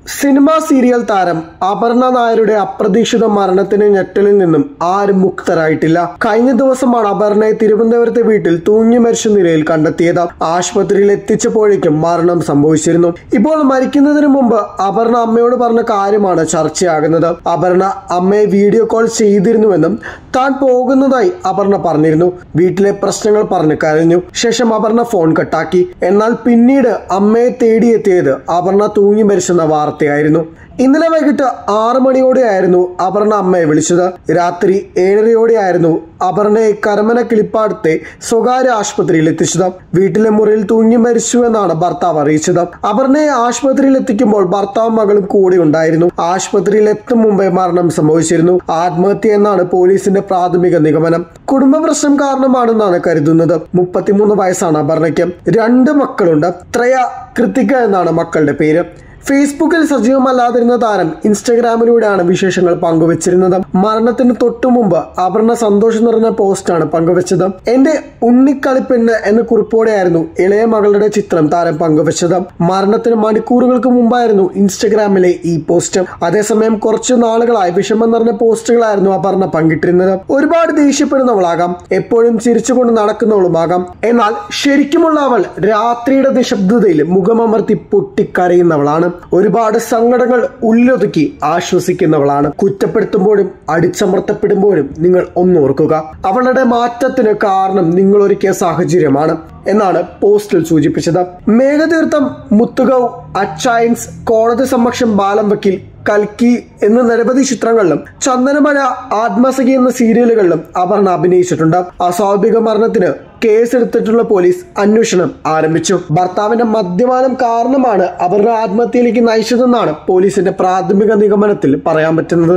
Cinema serial താരം അപർണ നായരുടെ അപ്രതീക്ഷിത മരണത്തിന് ഞെട്ടലിൽ നിന്നും ആരും മുക്തരായിട്ടില്ല. കഴിഞ്ഞ ദിവസമാണ് അപർണയെ തിരുവനന്തപുരത്തെ വീട്ടിൽ തൂങ്ങി മരിച്ച നിലയിൽ കണ്ടെത്തിയത്. ആശുപത്രിയിൽ എത്തിച്ചപ്പോഴേക്കും മരണം സംഭവിച്ചിരുന്നു. ഇപ്പോൾ മരിക്കുന്നതിന് മുമ്പ് അപർണ അമ്മയോട് പറഞ്ഞ കാര്യമാണ് ചർച്ചയാകുന്നത്. അപർണ അമ്മയെ വീഡിയോ കോൾ ചെയ്തിരുന്നുവെന്നും താൻ പോകുന്നതായി അപർണ പറഞ്ഞിരുന്നു. വീട്ടിലെ പ്രശ്നങ്ങൾ പറഞ്ഞ് കരഞ്ഞു. ശേഷം അപർണ ഫോൺ കട്ടാക്കി. എന്നാൽ പിന്നീട് അമ്മയെ തേടിയെത്തിയത് അപർണ തൂങ്ങി മരിച്ചെന്ന വാർത്തയായിരുന്നു. ഇന്നലെ വൈകിട്ട് 6 മണിയോടെയായിരുന്നു അപർണ അമ്മയെ വിളിച്ചത്. രാത്രി 7:30യോടെയായിരുന്നു അപർണയെ കരമന കിളിപ്പാടത്തെ സ്വകാര്യ ആശുപത്രിയിൽ എത്തിച്ചത്. വീട്ടിലെ മുറിയിൽ തൂങ്ങി മരിച്ചു എന്നാണ് ഭർത്താവ് അറിയിച്ചത്. അപർണയെ ആശുപത്രിയിൽ എത്തിക്കുമ്പോൾ ഭർത്താവും മകളും കൂടെ ഉണ്ടായിരുന്നു. ആശുപത്രിയിൽ എത്തും മുമ്പേ മരണം സംഭവിച്ചിരുന്നു. ആത്മഹത്യ എന്നാണ് പോലീസിന്റെ പ്രാഥമിക നിഗമനം. കുടുംബ പ്രശ്നം കാരണമാണെന്നാണ് കരുതുന്നത്. 33 വയസ്സാണ് അപർണയ്ക്ക്. 2 മക്കളുണ്ട്. ത്രയ, കൃത്തിക എന്നാണ് മക്കളുടെ പേര്. ഫേസ്ബുക്കിൽ സജീവമല്ലാതിരുന്ന താരം ഇൻസ്റ്റഗ്രാമിലൂടെയാണ് വിശേഷങ്ങൾ പങ്കുവച്ചിരുന്നത്. മരണത്തിന് തൊട്ടു മുമ്പ് അപർണ സന്തോഷം നിറഞ്ഞ പോസ്റ്റാണ് പങ്കുവച്ചത്. എന്റെ ഉണ്ണിക്കളിപ്പെണ്ണ് എന്ന കുറിപ്പോടെയായിരുന്നു ഇളയ മകളുടെ ചിത്രം താരം പങ്കുവച്ചത്. മരണത്തിന് മണിക്കൂറുകൾക്ക് മുമ്പായിരുന്നു ഇൻസ്റ്റഗ്രാമിലെ ഈ പോസ്റ്റ്. അതേസമയം കുറച്ചു നാളുകളായി വിഷമം നിറഞ്ഞ പോസ്റ്റുകളായിരുന്നു അപർണ പങ്കിട്ടിരുന്നത്. ഒരുപാട് ദേഷ്യപ്പെടുന്നവളാകാം, എപ്പോഴും ചിരിച്ചുകൊണ്ട് നടക്കുന്നവളുമാകാം. എന്നാൽ ശരിക്കുമുള്ള അവൾ രാത്രിയുടെ നിശബ്ദതയിൽ മുഖമമർത്തി പൊട്ടിക്കരയുന്നവളാണ്. ഒരുപാട് സങ്കടങ്ങൾ ഉള്ളൊതുക്കി ആശ്വസിക്കുന്നവളാണ്. കുറ്റപ്പെടുത്തുമ്പോഴും അടിച്ചമർത്തപ്പെടുമ്പോഴും നിങ്ങൾ ഒന്നോർക്കുക, അവളുടെ മാറ്റത്തിന് കാരണം നിങ്ങൾ ഒരുക്കിയ സാഹചര്യമാണ് എന്നാണ് പോസ്റ്റിൽ സൂചിപ്പിച്ചത്. മേഘതീർത്ഥം, മുത്തുകൗ, അച്ചായൻസ്, കോടതി സമക്ഷം ബാലം വക്കീൽ, കൽക്കി എന്ന നിരവധി ചിത്രങ്ങളിലും ചന്ദനമഴ, ആത്മസഖി എന്ന സീരിയലുകളിലും അപർണ അഭിനയിച്ചിട്ടുണ്ട്. അസ്വാഭാവിക മരണത്തിന് കേസെടുത്തിട്ടുള്ള പോലീസ് അന്വേഷണം ആരംഭിച്ചു. ഭർത്താവിന്റെ മദ്യപാനം കാരണമാണ് അപർണ ആത്മഹത്യയിലേക്ക് നയിച്ചതെന്നാണ് പോലീസിന്റെ പ്രാഥമിക നിഗമനത്തിൽ പറയാൻ പറ്റുന്നത്.